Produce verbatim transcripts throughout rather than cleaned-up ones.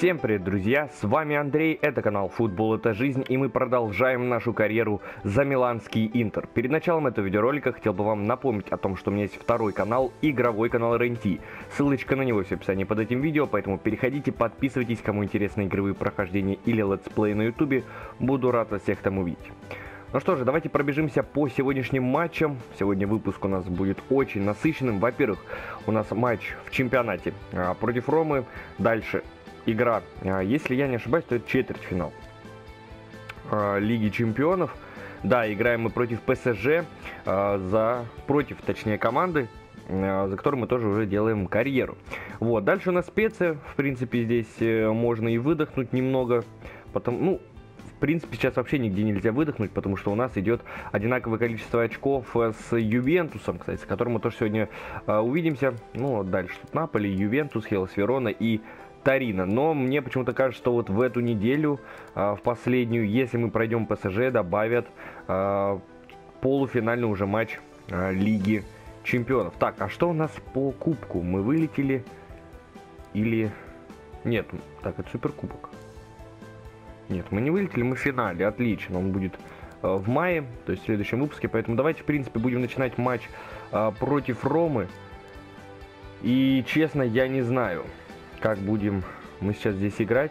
Всем привет, друзья, с вами Андрей, это канал Футбол это жизнь, и мы продолжаем нашу карьеру за миланский Интер. Перед началом этого видеоролика хотел бы вам напомнить о том, что у меня есть второй канал, игровой канал эр эн ти. Ссылочка на него есть в описании под этим видео, поэтому переходите, подписывайтесь, кому интересны игровые прохождения или летсплеи на ютубе, буду рад вас всех там увидеть. Ну что же, давайте пробежимся по сегодняшним матчам. Сегодня выпуск у нас будет очень насыщенным. Во-первых, у нас матч в чемпионате а, против Ромы. Дальше игра, а, если я не ошибаюсь, то это четвертьфинал а, Лиги Чемпионов. Да, играем мы против пэ эс жэ, а, за, против, точнее, команды, а, за которой мы тоже уже делаем карьеру. Вот, дальше у нас специи. В принципе, здесь можно и выдохнуть немного. Потом, ну... В принципе, сейчас вообще нигде нельзя выдохнуть, потому что у нас идет одинаковое количество очков с Ювентусом, кстати, с которым мы тоже сегодня э, увидимся. Ну, вот дальше тут Наполи, Ювентус, Хеллас Верона и Торино. Но мне почему-то кажется, что вот в эту неделю, э, в последнюю, если мы пройдем пэ эс жэ, добавят э, полуфинальный уже матч э, Лиги Чемпионов. Так, а что у нас по кубку? Мы вылетели или... Нет, так, это суперкубок. Нет, мы не вылетели, мы в финале, отлично, он будет э, в мае, то есть в следующем выпуске, поэтому давайте, в принципе, будем начинать матч э, против Ромы. И, честно, я не знаю, как будем мы сейчас здесь играть,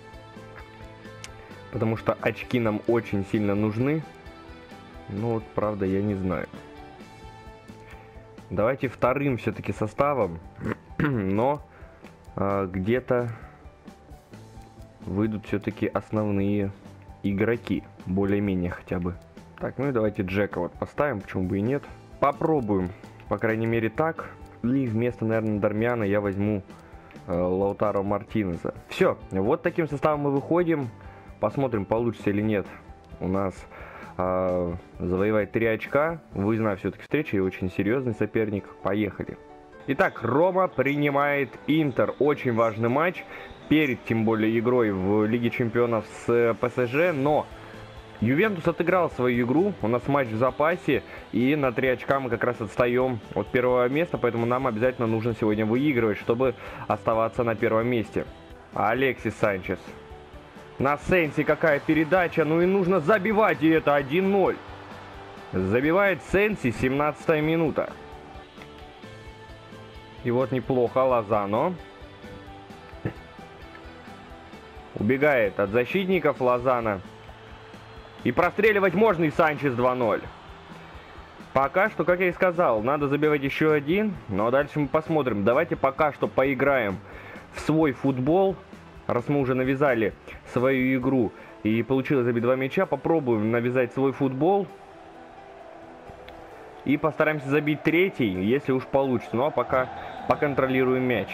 потому что очки нам очень сильно нужны, но вот, правда, я не знаю. Давайте вторым все-таки составом, но э, где-то... выйдут все-таки основные игроки, более-менее хотя бы. Так, ну и давайте Джека вот поставим, почему бы и нет. Попробуем, по крайней мере, так. И вместо, наверное, Дармиана я возьму э, Лаутаро Мартинеза. Все, вот таким составом мы выходим. Посмотрим, получится или нет у нас э, завоевать три очка. Выездная все-таки встреча и очень серьезный соперник. Поехали. Итак, Рома принимает Интер. Очень важный матч. Перед, тем более, игрой в Лиге Чемпионов с пэ эс жэ, но Ювентус отыграл свою игру, у нас матч в запасе, и на три очка мы как раз отстаем от первого места, поэтому нам обязательно нужно сегодня выигрывать, чтобы оставаться на первом месте. Алексис Санчес. На Сенси какая передача, ну и нужно забивать, и это один ноль. Забивает Сенси, семнадцатая минута. И вот неплохо Лозано. Убегает от защитников Лозано. И простреливать можно, и Санчес два ноль. Пока что, как я и сказал, надо забивать еще один. Но дальше мы посмотрим. Давайте пока что поиграем в свой футбол. Раз мы уже навязали свою игру и получилось забить два мяча, попробуем навязать свой футбол. И постараемся забить третий, если уж получится. Ну а пока поконтролируем мяч.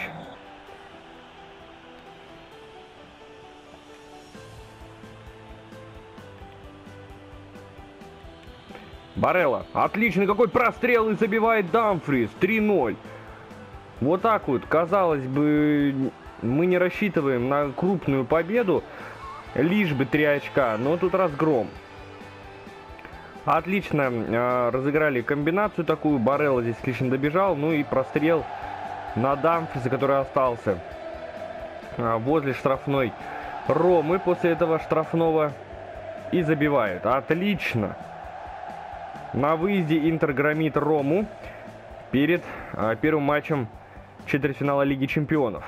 Барелла. Отличный какой прострел, и забивает Дамфрис. три ноль. Вот так вот. Казалось бы, мы не рассчитываем на крупную победу. Лишь бы три очка. Но тут разгром. Отлично э, разыграли комбинацию такую. Барелла здесь отлично добежал. Ну и прострел на Дамфриса, который остался э, возле штрафной Ромы. После этого штрафного и забивает. Отлично. На выезде Интер громит Рому перед а, первым матчем четвертьфинала Лиги Чемпионов.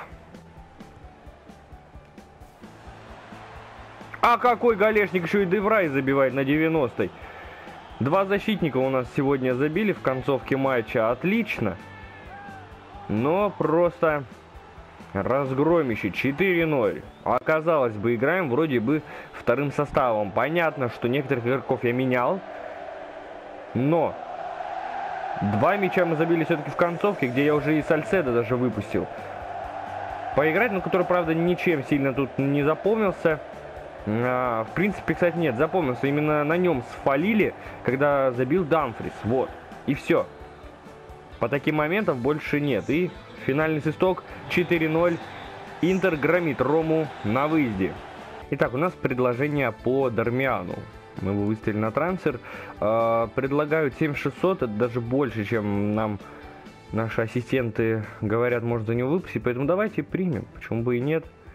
А какой голешник, еще и Деврай забивает на девяностой. Два защитника у нас сегодня забили в концовке матча. Отлично. Но просто разгромище. четыре ноль. А казалось бы, играем вроде бы вторым составом. Понятно, что некоторых игроков я менял. Но два мяча мы забили все-таки в концовке, где я уже и Сальседо даже выпустил поиграть, но который, правда, ничем сильно тут не запомнился. А, в принципе, кстати, нет, запомнился. Именно на нем сфалили, когда забил Дамфрис. Вот. И все. По таким моментам больше нет. И финальный свисток четыре ноль. Интер громит Рому на выезде. Итак, у нас предложение по Дармиану. Мы его выставили на трансфер. Э, предлагают семь тысяч шестьсот, это даже больше, чем нам наши ассистенты говорят, можно за него выпустить. Поэтому давайте примем, почему бы и нет.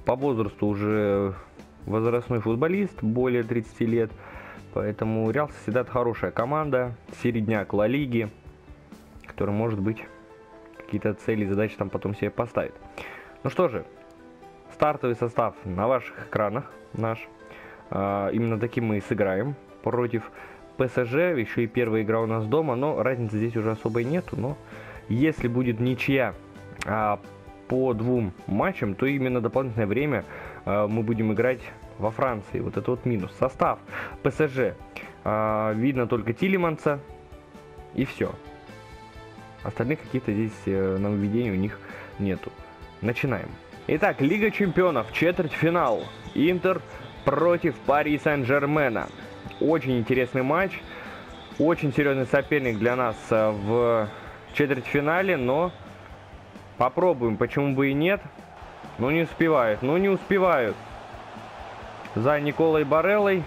по возрасту уже возрастной футболист, более тридцати лет. Поэтому Реал Сосьедад хорошая команда, середняк Ла Лиги, который, может быть, какие-то цели и задачи там потом себе поставит. Ну что же, стартовый состав на ваших экранах наш. А, именно таким мы и сыграем против ПСЖ. Еще и первая игра у нас дома, но разницы здесь уже особой нету. Но если будет ничья а, по двум матчам, то именно дополнительное время а, мы будем играть во Франции. Вот это вот минус. Состав ПСЖ. А, видно только Тилеманса. И все. Остальных каких-то здесь э, нововведений у них нету. Начинаем. Итак, Лига Чемпионов. Четвертьфинал. Интер против Пари Сен-Жермена. Очень интересный матч. Очень серьезный соперник для нас э, в четвертьфинале. Но попробуем. Почему бы и нет. Ну не успевают. Ну не успевают. За Николой Бареллой.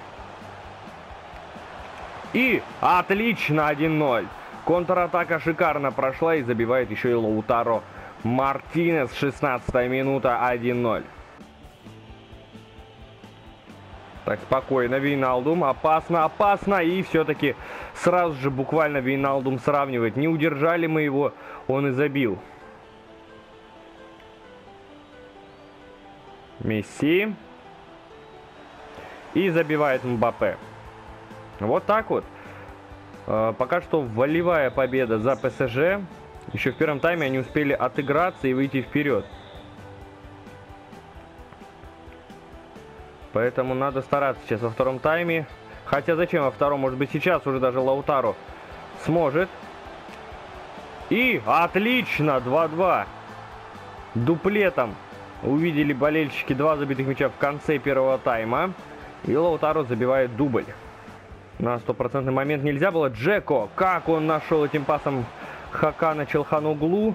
И отлично, один ноль. Контратака шикарно прошла и забивает еще и Лаутаро Мартинес. шестнадцатая минута, один ноль. Так, спокойно, Вейналдум. Опасно, опасно. И все-таки сразу же буквально Вейналдум сравнивает. Не удержали мы его, он и забил. Месси. И забивает Мбаппе. Вот так вот. Э, пока что волевая победа за ПСЖ. Еще в первом тайме они успели отыграться и выйти вперед. Поэтому надо стараться сейчас во втором тайме. Хотя зачем во втором? Может быть сейчас уже даже Лаутаро сможет. И отлично! два-два. Дуплетом увидели болельщики два забитых мяча в конце первого тайма. И Лаутаро забивает дубль. На стопроцентный момент нельзя было. Джеко, как он нашел этим пасом Хакана Челханоглу.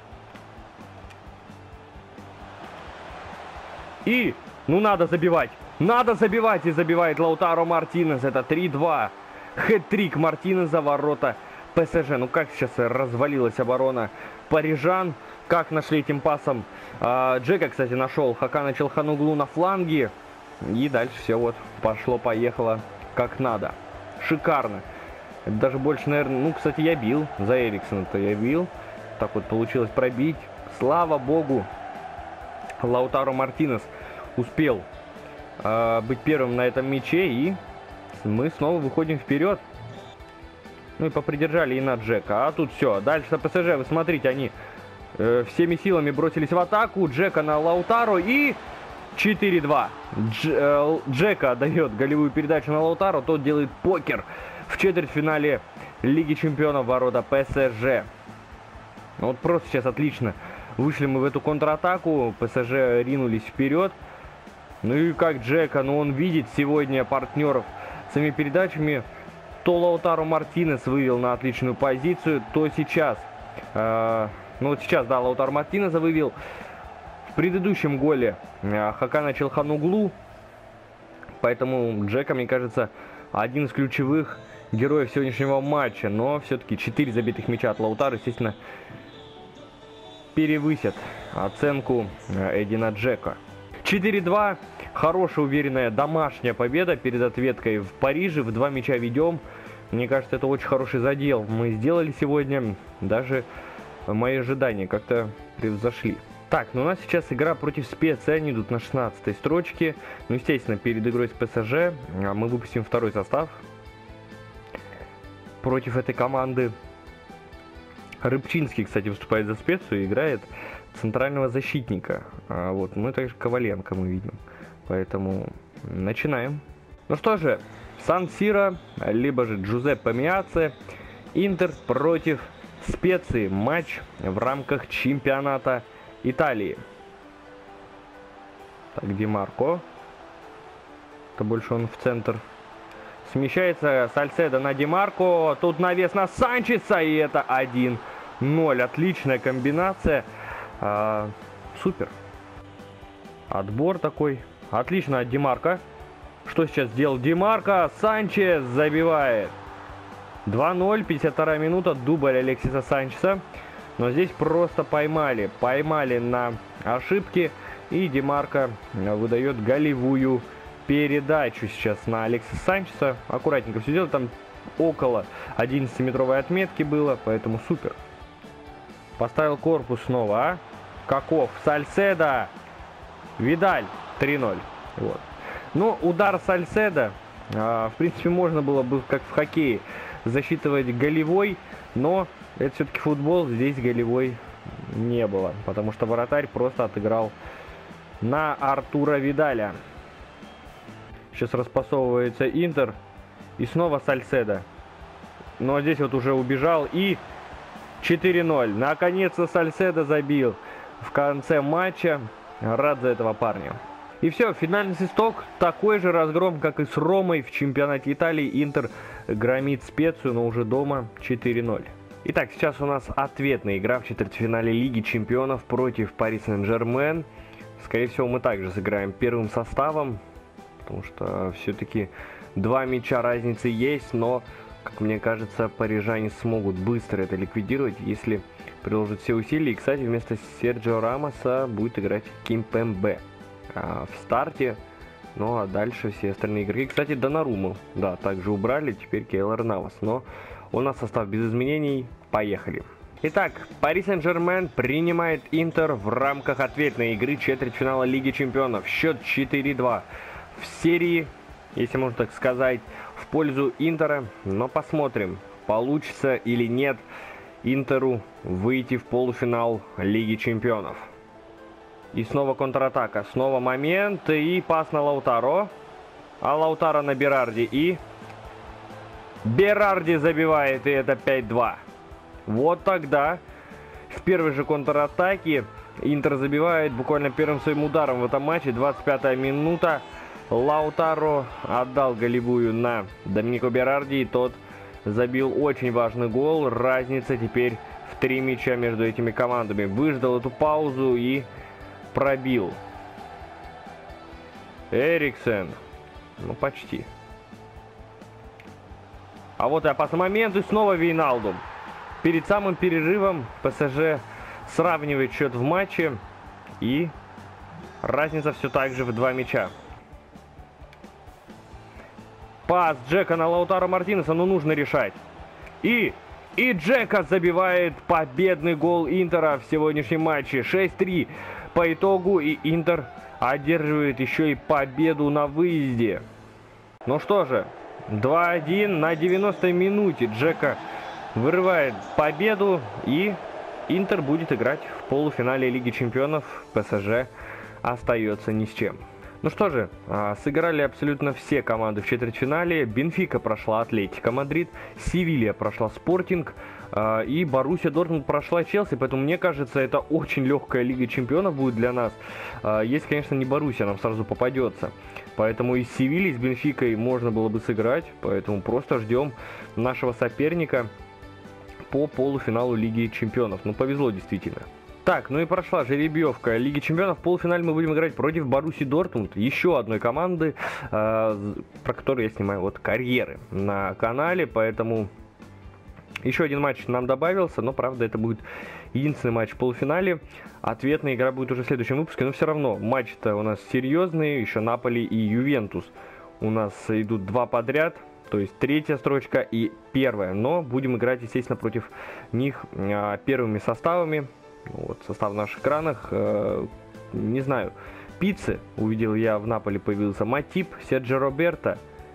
И, ну надо забивать. Надо забивать. И забивает Лаутаро Мартинес. Это три-два. Хэт-трик Мартинеза, ворота ПСЖ. Ну как сейчас развалилась оборона парижан. Как нашли этим пасом. А, Джека, кстати, нашел Хакана Челханоглу на фланге. И дальше все вот пошло-поехало как надо. Шикарно. Это даже больше, наверное... Ну, кстати, я бил. За Эриксона-то я бил. Так вот получилось пробить. Слава богу. Лаутаро Мартинес успел э, быть первым на этом мяче. И мы снова выходим вперед. Ну и попридержали и на Джека. А тут все. Дальше ПСЖ, вы смотрите, они э, всеми силами бросились в атаку. Джека на Лаутаро и... четыре-два. Дж, э, Джека дает голевую передачу на Лаутаро. Тот делает покер в четвертьфинале Лиги Чемпионов, ворота ПСЖ. Вот просто сейчас отлично вышли мы в эту контратаку. ПСЖ ринулись вперед. Ну и как Джека, ну он видит сегодня партнеров своими передачами. То Лаутаро Мартинес вывел на отличную позицию, то сейчас. Э, ну вот сейчас, да, Лаутаро Мартинеса вывел. В предыдущем голе Хакана Челханоглу. Поэтому Джека, мне кажется, один из ключевых героев сегодняшнего матча. Но все-таки четыре забитых мяча от Лаутаро, естественно, перевысят оценку Эдина Джека. четыре-два. Хорошая, уверенная домашняя победа перед ответкой в Париже. В два мяча ведем. Мне кажется, это очень хороший задел мы сделали сегодня. Даже мои ожидания как-то превзошли. Так, ну у нас сейчас игра против Специи, они идут на шестнадцатой строчке. Ну, естественно, перед игрой с ПСЖ мы выпустим второй состав против этой команды. Рыбчинский, кстати, выступает за Специю и играет центрального защитника. А вот, ну и также Коваленко мы видим. Поэтому начинаем. Ну что же, Сан-Сиро, либо же Джузеппе Меацци. Интер против Специи. Матч в рамках чемпионата Италии. Так, Ди Марко. Это больше он в центр смещается. Сальседо на Ди Марко. Тут навес на Санчеса. И это один ноль. Отличная комбинация. А, супер. Отбор такой. Отлично от Ди Марко. Что сейчас сделал Ди Марко? Санчес забивает. два ноль. пятьдесят вторая минута. Дубль Алексиса Санчеса. Но здесь просто поймали. Поймали на ошибки. И Ди Марко выдает голевую передачу сейчас на Алекса Санчеса. Аккуратненько все делает, там около одиннадцатиметровой отметки было, поэтому супер. Поставил корпус снова, а? Каков? Сальседо! Видаль! три ноль. Вот. Ну, удар Сальседо, а, в принципе, можно было бы, как в хоккее, засчитывать голевой, но это все-таки футбол, здесь голевой не было, потому что вратарь просто отыграл на Артура Видаля. Сейчас распасовывается Интер, и снова Сальседо. Но здесь вот уже убежал, и четыре ноль. Наконец-то Сальседо забил в конце матча. Рад за этого парня. И все, финальный свисток. Такой же разгром, как и с Ромой в чемпионате Италии. Интер громит Специю, но уже дома четыре ноль. Итак, сейчас у нас ответная игра в четвертьфинале Лиги Чемпионов против Пари Сен-Жермен. Скорее всего, мы также сыграем первым составом, потому что все-таки два мяча разницы есть, но, как мне кажется, парижане смогут быстро это ликвидировать, если приложат все усилия. И, кстати, вместо Серджио Рамоса будет играть Кимпембе а, в старте. Ну а дальше все остальные игроки. Кстати, Донаруму, да, также убрали, теперь Кейлор Навас. Но у нас состав без изменений. Поехали. Итак, Пари Сен-Жермен принимает Интер в рамках ответной игры четвертьфинала Лиги Чемпионов. Счет четыре два в серии, если можно так сказать, в пользу Интера. Но посмотрим, получится или нет Интеру выйти в полуфинал Лиги Чемпионов. И снова контратака, снова момент, и пас на Лаутаро. А Лаутаро на Берарди, и Берарди забивает, и это пять два. Вот тогда в первой же контратаке Интер забивает буквально первым своим ударом в этом матче. двадцать пятая минута. Лаутаро отдал голевую на Доминико Берарди, и тот забил очень важный гол. Разница теперь в три мяча между этими командами. Выждал эту паузу и пробил. Эриксен. Ну, почти. А вот и опасный момент, и снова Вейналдум. Перед самым перерывом ПСЖ сравнивает счет в матче, и разница все так же в два мяча. Пас Джека на Лаутаро Мартинеса, но нужно решать. И, и Джека забивает победный гол Интера в сегодняшнем матче. шесть три по итогу, и Интер одерживает еще и победу на выезде. Ну что же, два один на девяностой минуте Джека вырывает победу, и Интер будет играть в полуфинале Лиги Чемпионов. ПСЖ остается ни с чем. Ну что же, сыграли абсолютно все команды в четвертьфинале. Бенфика прошла Атлетико Мадрид, Севилья прошла Спортинг, и Боруссия Дортмунд прошла Челси. Поэтому мне кажется, это очень легкая Лига Чемпионов будет для нас. Если, конечно, не Боруссия нам сразу попадется. Поэтому из Севильи, с Бенфикой можно было бы сыграть. Поэтому просто ждем нашего соперника по полуфиналу Лиги Чемпионов. Ну, повезло действительно. Так, ну и прошла жеребьевка Лиги Чемпионов. В полуфинале мы будем играть против Боруссии Дортмунд, еще одной команды, э, про которую я снимаю вот карьеры на канале. Поэтому еще один матч нам добавился, но, правда, это будет единственный матч в полуфинале. Ответная игра будет уже в следующем выпуске, но все равно матч-то у нас серьезный. Еще Наполи и Ювентус у нас идут два подряд. То есть третья строчка и первая. Но будем играть, естественно, против них э, первыми составами. Вот состав на наших экранах. Э, не знаю. Пиццы увидел я в Наполе, появился. Матип, Серджио Роберто.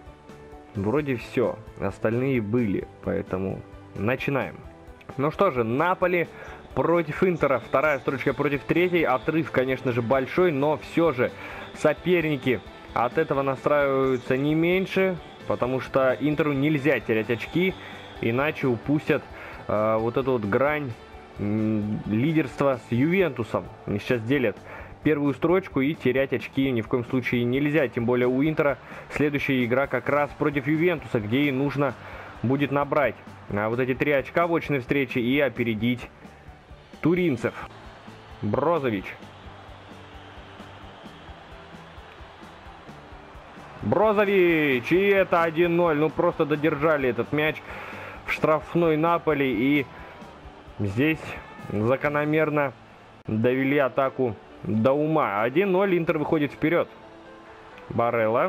Вроде все. Остальные были. Поэтому начинаем. Ну что же, Наполи против Интера. Вторая строчка против третьей. Отрыв, конечно же, большой. Но все же соперники от этого настраиваются не меньше. Потому что Интеру нельзя терять очки, иначе упустят э, вот эту вот грань э, лидерства с Ювентусом. Они сейчас делят первую строчку, и терять очки ни в коем случае нельзя. Тем более у Интера следующая игра как раз против Ювентуса, где и нужно будет набрать а, вот эти три очка в очной встрече и опередить туринцев. Брозович. Брозович, и это один ноль. Ну, просто додержали этот мяч в штрафной Наполи. И здесь закономерно довели атаку до ума. один ноль, Интер выходит вперед. Барелла.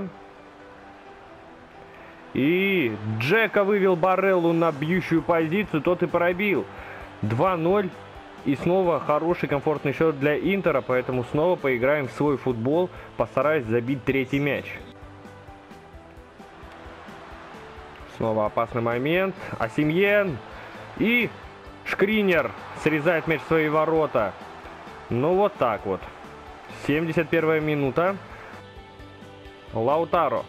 И Джека вывел Бареллу на бьющую позицию, тот и пробил. два ноль. И снова хороший комфортный счет для Интера, поэтому снова поиграем в свой футбол, постараюсь забить третий мяч. Снова опасный момент. Осимьен. И Шкринер срезает мяч в свои ворота. Ну вот так вот. семьдесят первая минута. Лаутаро.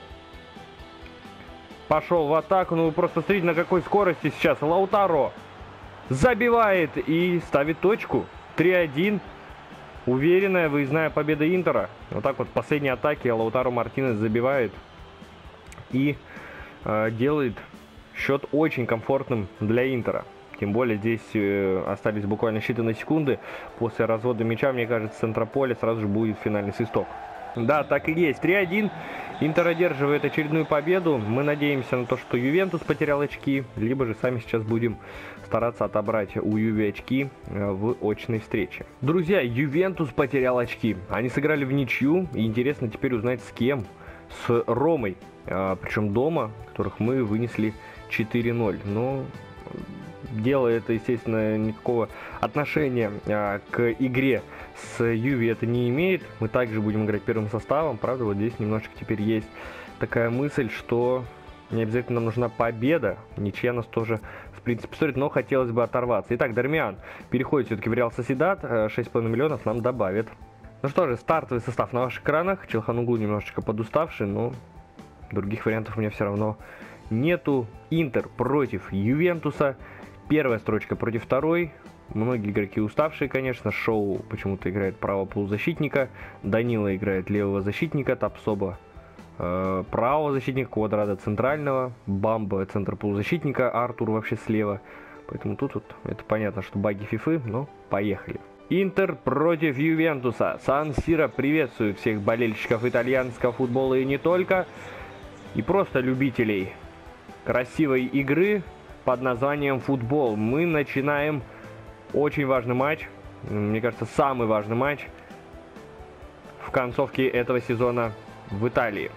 Пошел в атаку. Ну вы просто смотрите, на какой скорости сейчас. Лаутаро забивает и ставит точку. три один. Уверенная выездная победа Интера. Вот так вот в последней атаке Лаутаро Мартинес забивает. И э, делает счет очень комфортным для Интера. Тем более здесь э, остались буквально считанные секунды. После развода мяча, мне кажется, в центре поля сразу же будет финальный свисток. Да, так и есть. три один. Интер одерживает очередную победу. Мы надеемся на то, что Ювентус потерял очки. Либо же сами сейчас будем стараться отобрать у Юве очки в очной встрече. Друзья, Ювентус потерял очки. Они сыграли в ничью. И интересно теперь узнать, с кем. С Ромой. Причем дома, которых мы вынесли четыре ноль. Но дело это, естественно, никакого отношения а, к игре с Юве это не имеет. Мы также будем играть первым составом. Правда, вот здесь немножечко теперь есть такая мысль, что не обязательно нам нужна победа. Ничья нас тоже, в принципе, стоит, но хотелось бы оторваться. Итак, Дармиан переходит все-таки в Реал Сосьедад. шесть с половиной миллионов нам добавит. Ну что же, стартовый состав на ваших экранах. Челхануглу немножечко подуставший, но других вариантов у меня все равно нету. Интер против Ювентуса. Первая строчка против второй. Многие игроки уставшие, конечно. Шоу почему-то играет правого полузащитника. Данила играет левого защитника. Тапсоба э, правого защитника. Квадрата центрального. Бамба центр полузащитника. Артур вообще слева. Поэтому тут вот это понятно, что баги фифы. Но поехали. Интер против Ювентуса. Сан-Сиро приветствует всех болельщиков итальянского футбола и не только. И просто любителей красивой игры под названием футбол. Мы начинаем очень важный матч. Мне кажется, самый важный матч в концовке этого сезона в Италии.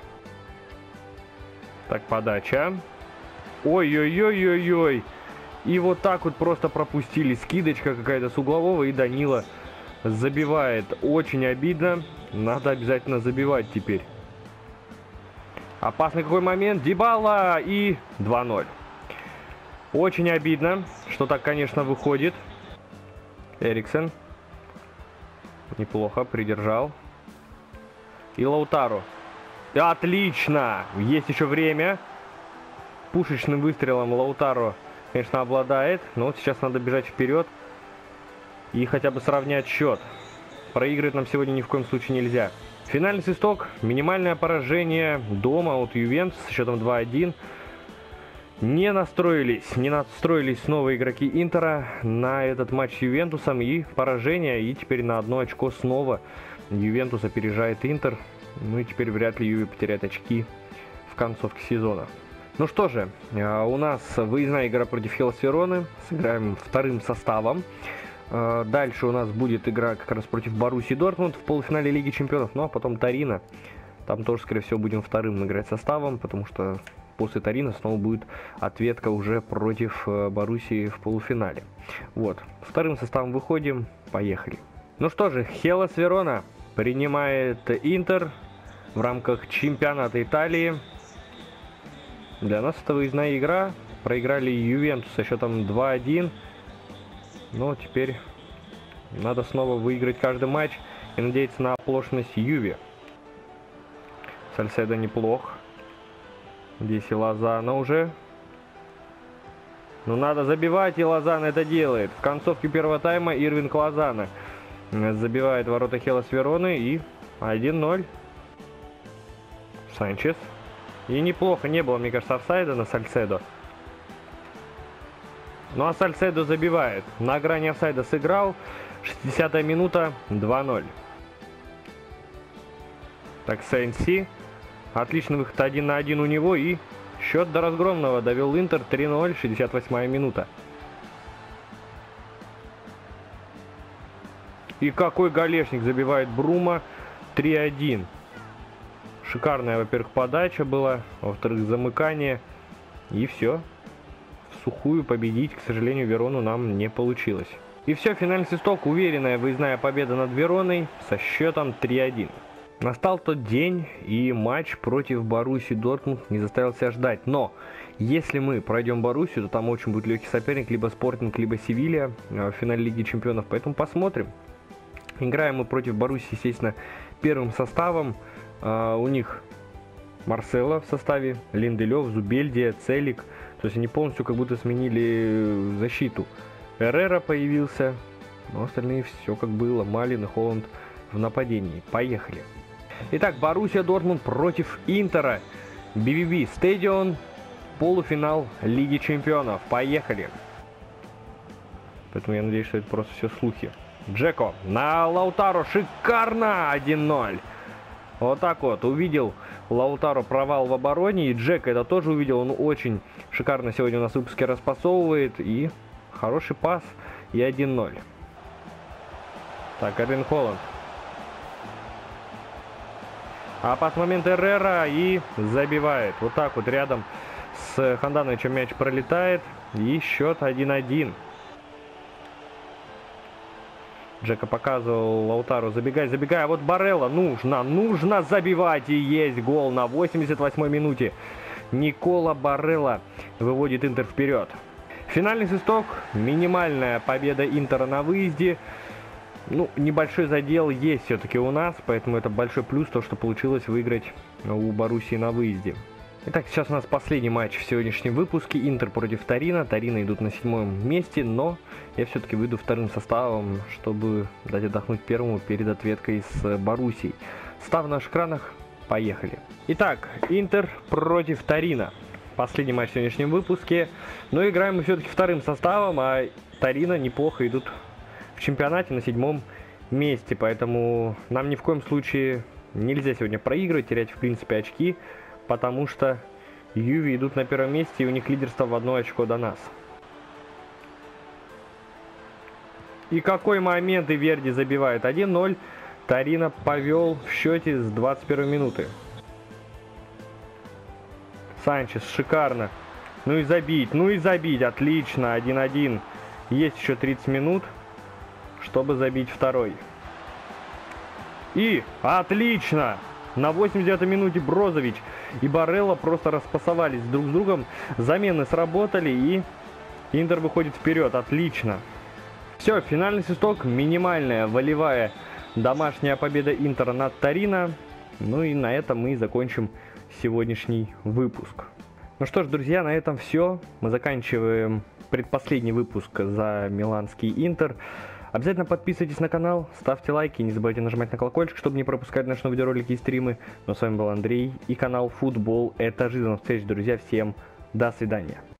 Так, подача. Ой-ой-ой-ой-ой. И вот так вот просто пропустили. Скидочка какая-то с углового, и Данила забивает. Очень обидно. Надо обязательно забивать теперь. Опасный какой момент. Дибала и два ноль. Очень обидно, что так, конечно, выходит. Эриксен. Неплохо, придержал. И Лаутаро. Отлично! Есть еще время. Пушечным выстрелом Лаутаро, конечно, обладает. Но вот сейчас надо бежать вперед и хотя бы сравнять счет. Проигрывать нам сегодня ни в коем случае нельзя. Финальный свисток. Минимальное поражение дома от Ювентус с счетом два один. Не настроились, не настроились снова игроки Интера на этот матч с Ювентусом, и поражение, и теперь на одно очко снова Ювентус опережает Интер. Ну и теперь вряд ли Юве потеряет очки в концовке сезона. Ну что же, у нас выездная игра против Хеллас Вероны, сыграем вторым составом. Дальше у нас будет игра как раз против Боруссии Дортмунд в полуфинале Лиги Чемпионов, ну а потом Торино. Там тоже, скорее всего, будем вторым играть составом, потому что после Торино снова будет ответка уже против Боруссии в полуфинале. Вот, вторым составом выходим, поехали. Ну что же, Хеллас Верона принимает Интер в рамках чемпионата Италии. Для нас это выездная игра. Проиграли Ювентус со счетом два один. Но теперь надо снова выиграть каждый матч и надеяться на оплошность Юве. Сальседо неплох. Здесь и Лозано уже. Ну надо забивать, и Лозано это делает. В концовке первого тайма Ирвинг Лозано забивает ворота Хеллас Вероны, и один ноль. Санчес. И неплохо, не было, мне кажется, офсайда на Сальседо. Ну а Сальседо забивает. На грани офсайда сыграл. шестидесятая минута, два ноль. Так, Сенси. Отличный выход один на один у него, и счет до разгромного довел Интер. Три ноль, шестьдесят восьмая минута. И какой голешник забивает Брума. три один. Шикарная, во-первых, подача была, во-вторых, замыкание. И все. В сухую победить, к сожалению, Верону нам не получилось. И все, финальный свисток. Уверенная выездная победа над Вероной со счетом три один. Настал тот день, и матч против Боруссии Дортмунд не заставил себя ждать. Но если мы пройдем Боруссию, то там очень будет легкий соперник, либо Спортинг, либо Севилья в финале Лиги Чемпионов. Поэтому посмотрим. Играем мы против Боруссии, естественно, первым составом. Uh, у них Марсело в составе, Линделев, Зубельдия, Целик. То есть они полностью как будто сменили защиту. Эррера появился, но остальные все как было. Малин и Холланд в нападении. Поехали. Итак, Боруссия Дортмунд против Интера. би ви би Стадион. Полуфинал Лиги Чемпионов. Поехали. Поэтому я надеюсь, что это просто все слухи. Джеко на Лаутаро. Шикарно. один ноль. Вот так вот. Увидел Лаутаро провал в обороне. И Джек это тоже увидел. Он очень шикарно сегодня у нас в выпуске распасовывает. И хороший пас. И один ноль. Так, Эрлинг Холланд. А пас момент Эррера. И забивает. Вот так вот рядом с Хандановичем мяч пролетает. И счет один один. Джека показывал Лаутару. Забегай, забегай. А вот Барелла. Нужно, нужно забивать. И есть гол на восемьдесят восьмой минуте. Никола Барелла выводит Интер вперед. Финальный свисток. Минимальная победа Интера на выезде. Ну, небольшой задел есть все-таки у нас. Поэтому это большой плюс, то, что получилось выиграть у Боруссии на выезде. Итак, сейчас у нас последний матч в сегодняшнем выпуске. Интер против Торино. Торино идут на седьмом месте, но я все-таки выйду вторым составом, чтобы дать отдохнуть первому перед ответкой с Боруссией. Став на наших экранах. Поехали. Итак, Интер против Торино. Последний матч в сегодняшнем выпуске. Но играем мы все-таки вторым составом, а Торино неплохо идут в чемпионате на седьмом месте. Поэтому нам ни в коем случае нельзя сегодня проигрывать, терять в принципе очки. Потому что Юви идут на первом месте, и у них лидерство в одно очко до нас. И какой момент, и Верди забивает один ноль. Торино повел в счете с двадцать первой минуты. Санчес, шикарно. Ну и забить, ну и забить, отлично, один один. Есть еще тридцать минут, чтобы забить второй. И отлично! На восемьдесят девятой минуте Брозович и Барелла просто распасовались друг с другом. Замены сработали, и Интер выходит вперед. Отлично. Все, финальный свисток. Минимальная волевая домашняя победа Интера над Торино. Ну и на этом мы закончим сегодняшний выпуск. Ну что ж, друзья, на этом все. Мы заканчиваем предпоследний выпуск за миланский Интер. Обязательно подписывайтесь на канал, ставьте лайки, не забывайте нажимать на колокольчик, чтобы не пропускать наши новые видеоролики и стримы. Ну а с вами был Андрей и канал Футбол Это Жизнь. До встречи, друзья, всем до свидания.